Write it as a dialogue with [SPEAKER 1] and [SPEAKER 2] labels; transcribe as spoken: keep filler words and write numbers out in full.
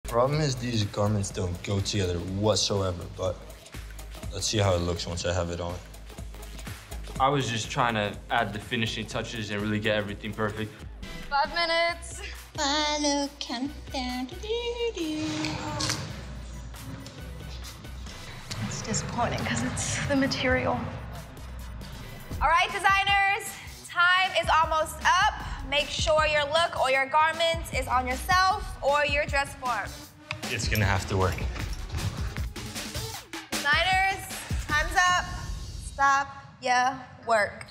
[SPEAKER 1] Problem is these garments don't go together whatsoever, but let's see how it looks once I have it on.
[SPEAKER 2] I was just trying to add the finishing touches and really get everything perfect.
[SPEAKER 3] Five minutes.
[SPEAKER 4] Follow countdown.
[SPEAKER 3] It's disappointing because it's the material. All right, designers, time is almost up. Make sure your look or your garment is on yourself or your dress form.
[SPEAKER 1] It's gonna have to work.
[SPEAKER 3] Designers, time's up. Stop your work.